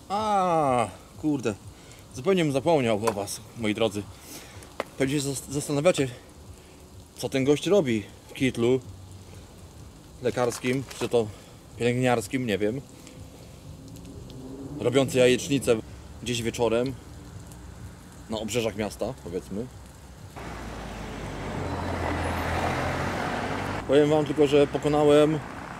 A, kurde. Zupełnie bym zapomniał o was, moi drodzy. Pewnie się zastanawiacie, co ten gość robi w kitlu lekarskim, czy to pielęgniarskim, nie wiem. Robiący jajecznicę gdzieś wieczorem na obrzeżach miasta, powiedzmy. Powiem wam tylko, że pokonałem,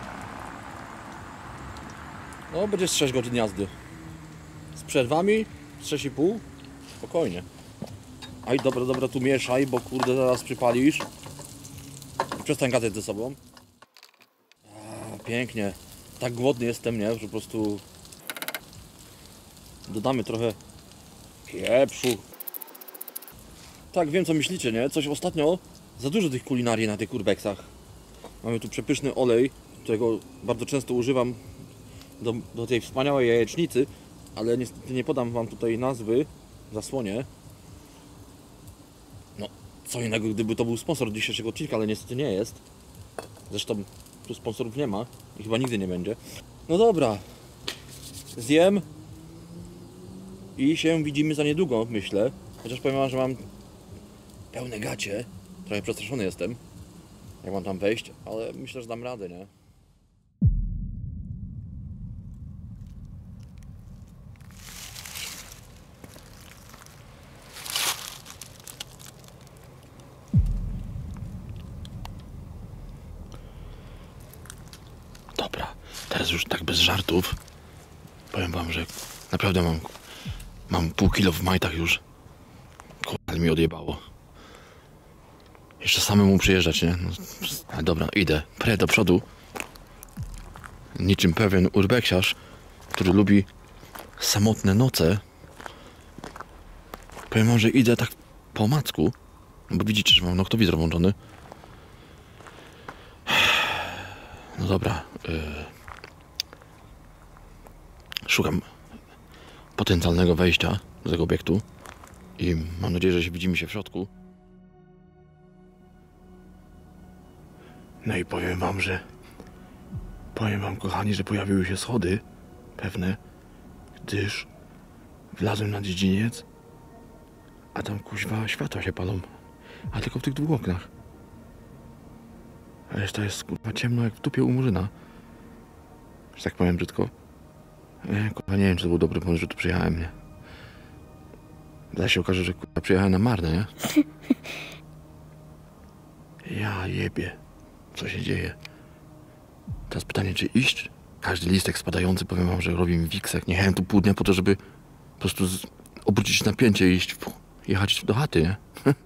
no będzie z 6 godzin jazdy. Z przerwami 6,5. Spokojnie. Aj, dobra, tu mieszaj, bo kurde zaraz przypalisz. I przestań gadać ze sobą. Pięknie. Tak głodny jestem, nie? Że po prostu dodamy trochę pieprzu. Tak, wiem co myślicie, nie? Coś ostatnio za dużo tych kulinarii na tych urbeksach. Mamy tu przepyszny olej, którego bardzo często używam do tej wspaniałej jajecznicy, ale niestety nie podam wam tutaj nazwy w zasłonie. No, co innego gdyby to był sponsor dzisiejszego odcinka, ale niestety nie jest. Zresztą tu sponsorów nie ma i chyba nigdy nie będzie. No dobra, zjem i się widzimy za niedługo, myślę. Chociaż powiem wam, że mam pełne gacie. Trochę przestraszony jestem, jak mam tam wejść, ale myślę, że dam radę, nie? Dobra, teraz już tak bez żartów. Powiem wam, że naprawdę mam pół kilo w majtach już. Kurde, mi odjebało. Jeszcze samemu przyjeżdżać, nie? No, ale dobra, idę. Prę do przodu. Niczym pewien urbeksiarz, który lubi samotne noce. Powiem wam, że idę tak po omacku. Bo widzicie, że mam noktowizor włączony. No dobra. Szukam potencjalnego wejścia do tego obiektu. I mam nadzieję, że widzimy się w środku. No i powiem wam, kochani, że pojawiły się schody pewne, gdyż wlazłem na dziedziniec, a tam kuźwa światła się palą, a tylko w tych dwóch oknach. A reszta jest kurwa ciemno jak w dupie u murzyna, że tak powiem brzydko. Kurwa, nie wiem, czy to był dobry pomysł, że tu przyjechałem, nie? Zaraz się okaże, że kurwa przyjechałem na marne, nie? Ja jebie. Co się dzieje? Teraz pytanie, czy iść? Każdy listek spadający, powiem wam, że robi mi wiksek. Nie jechałem tu pół dnia po to, żeby po prostu obrócić napięcie i jechać do chaty, nie?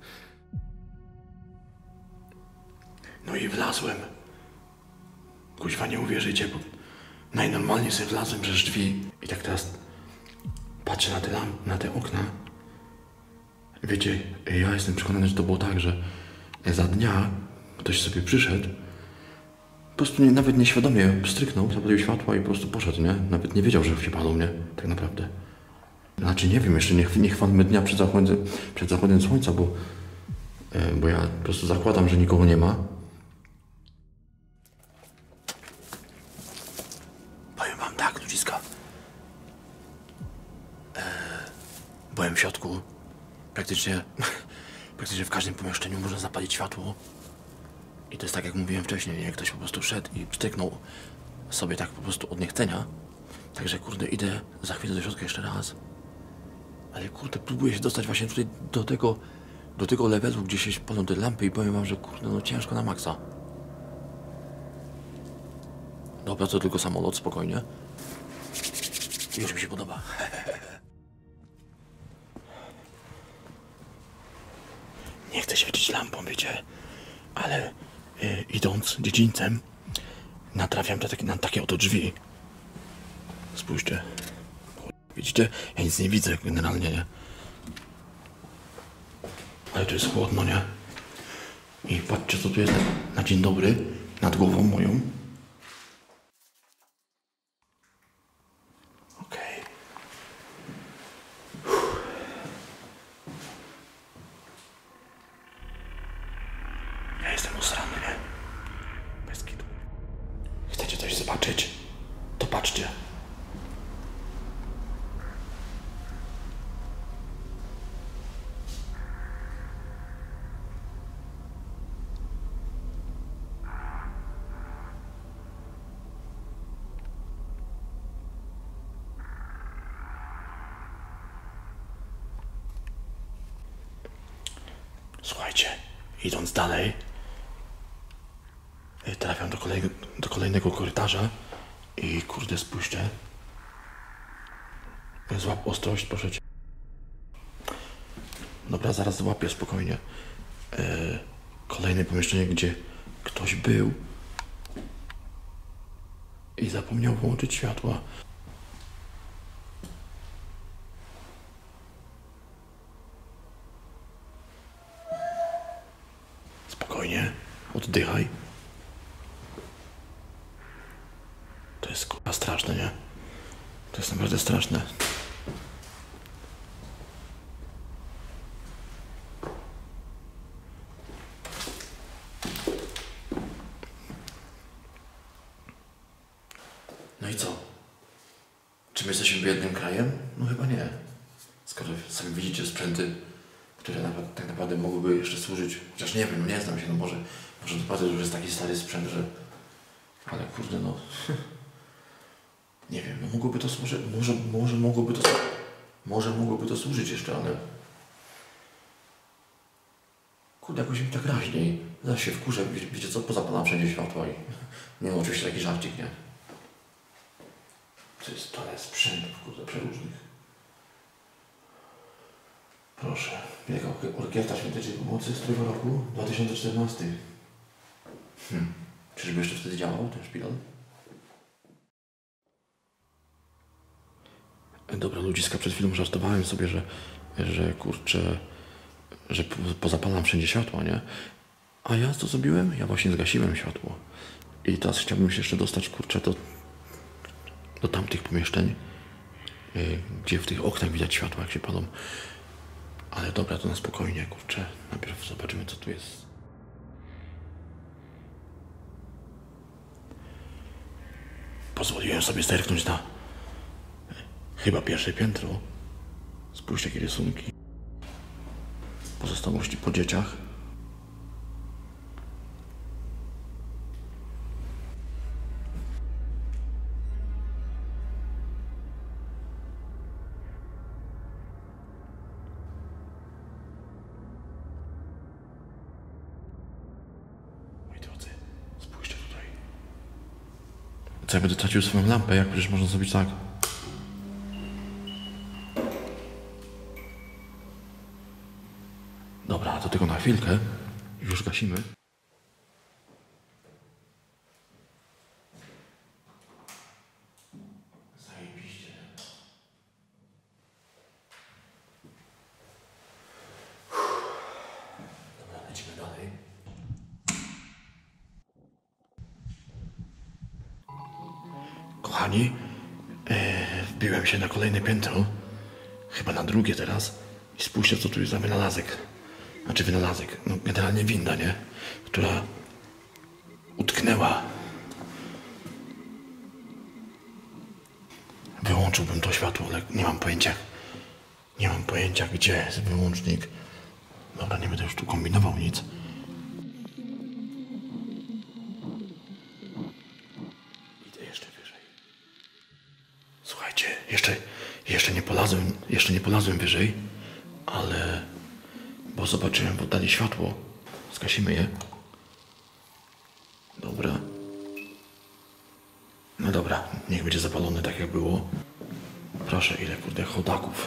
No i wlazłem. Kuźwa, nie uwierzycie, bo najnormalniej sobie wlazłem przez drzwi. I tak teraz patrzę na te okna. Wiecie, ja jestem przekonany, że to było tak, że za dnia ktoś sobie przyszedł, po prostu nawet nieświadomie stryknął, zapalił światła i po prostu poszedł, nie? Nawet nie wiedział, że się palą, nie? Tak naprawdę. Znaczy nie wiem, jeszcze nie chwalmy dnia przed zachodem słońca, bo ja po prostu zakładam, że nikogo nie ma. Powiem wam tak, ludziska. Byłem w środku. Praktycznie w każdym pomieszczeniu można zapalić światło. I to jest tak, jak mówiłem wcześniej, nie? Ktoś po prostu szedł i pstryknął sobie tak po prostu od niechcenia. Także kurde, idę za chwilę do środka jeszcze raz. Ale kurde, próbuję się dostać właśnie tutaj do tego levelu, gdzie się palą te lampy i powiem wam, że kurde, no ciężko na maksa. Dobra, to tylko samolot, spokojnie. Już mi się podoba. Nie chcę świecić lampą, wiecie, ale idąc dziedzińcem natrafiam na takie oto drzwi. Spójrzcie. Widzicie? Ja nic nie widzę generalnie, nie? Ale tu jest chłodno, nie? I patrzcie, co tu jest na dzień dobry nad głową moją. Okej. Ja jestem usrany, nie? Bez kitu. Chcecie coś zobaczyć? To patrzcie. Słuchajcie, idąc dalej, trafiam do kolejnego korytarza i kurde, spójrzcie. Złap ostrość, proszę cię. Dobra, zaraz złapię spokojnie. Kolejne pomieszczenie, gdzie ktoś był i zapomniał włączyć światła. Spokojnie, oddychaj. To jest kurwa straszne, nie? To jest naprawdę straszne. No i co? Czy my jesteśmy biednym krajem? No chyba nie. Skoro sami widzicie sprzęty, które tak naprawdę mogłyby jeszcze służyć, chociaż nie wiem, nie znam się, no może naprawdę już jest taki stary sprzęt, że... Ale kurde, no... Nie wiem, no mogłoby to... Może mogłoby to służyć jeszcze, ale... Kurde, jakoś mi tak raźniej. Zaraz się wkurzę, wiecie co, pozapalam wszędzie światła i... Nie no, oczywiście taki żarcik, nie? To jest tyle sprzętów, kurde, przeróżnych. Proszę, Wielka Orkiestra Świątecznej Pomocy z którego roku? 2014. Czyżby jeszcze wtedy działał ten szpital? Dobra, ludziska, przed chwilą żartowałem sobie, że kurczę, że pozapalam wszędzie światła, nie? A ja co zrobiłem? Ja właśnie zgasiłem światło. I teraz chciałbym się jeszcze dostać, kurczę, do tamtych pomieszczeń, gdzie w tych oknach widać światła, jak się palą. Ale dobra, to na spokojnie, kurczę. Najpierw zobaczymy, co tu jest. Pozwoliłem sobie zerknąć na chyba pierwsze piętro. Spójrzcie, jakie rysunki. Pozostałości po dzieciach. Co, ja będę tracił swoją lampę, jak przecież można zrobić tak? Dobra, to tylko na chwilkę. Już gasimy. Zajebiście. Dobra, lecimy dalej. Kochani, wbiłem się na kolejne piętro, chyba na drugie teraz i spójrzcie, co tu jest za wynalazek. Znaczy wynalazek, no generalnie winda, nie? Która utknęła. Wyłączyłbym to światło, ale nie mam pojęcia. Nie mam pojęcia, gdzie jest wyłącznik. Dobra, nie będę już tu kombinował nic. Słuchajcie, jeszcze nie polazłem wyżej, ale... Bo zobaczyłem w oddali światło. Zgasimy je. Dobra. No dobra, niech będzie zapalone tak jak było. Proszę, ile kurde chodaków.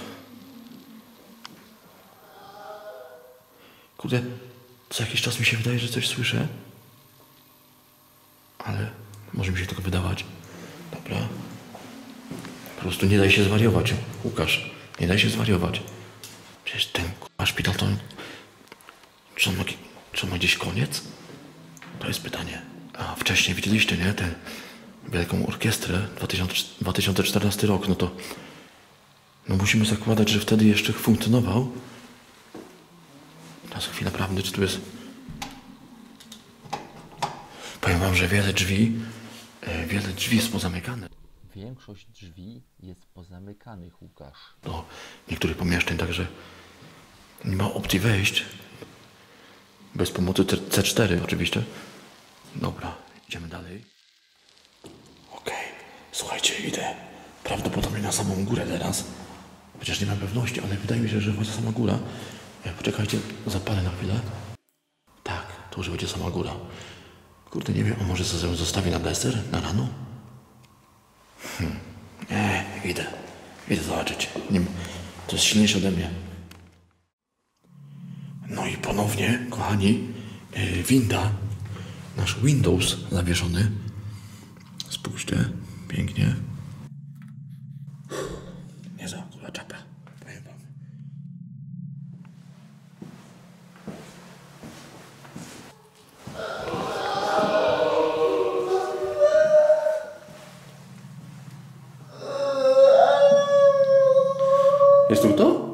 Kurde, co jakiś czas mi się wydaje, że coś słyszę. Ale może mi się tylko wydawać. Dobra. Po prostu nie daj się zwariować, Łukasz. Nie daj się zwariować. Przecież ten szpital to... Czy on ma gdzieś koniec? To jest pytanie. A wcześniej widzieliście, nie? Tę Wielką Orkiestrę, 2014 rok, no to... No musimy zakładać, że wtedy jeszcze funkcjonował. Teraz chwila prawdy, czy tu jest... Powiem wam, że wiele drzwi jest pozamykane. Większość drzwi jest pozamykanych, Łukasz. Do niektórych pomieszczeń, także nie ma opcji wejść. Bez pomocy C4 oczywiście. Dobra, idziemy dalej. Okej, słuchajcie, idę prawdopodobnie na samą górę teraz. Chociaż nie mam pewności, ale wydaje mi się, że właśnie sama góra. Poczekajcie, zapalę na chwilę. To już będzie sama góra. Kurde, nie wiem, a może sobie zostawię na deser, na rano? Nie, idę. Idę zobaczyć. Nie, to jest silniejsze ode mnie. No i ponownie, kochani, winda, nasz Windows zawieszony. Spójrzcie, pięknie. Nie za kula czapę, powiem wam. Jest tu to?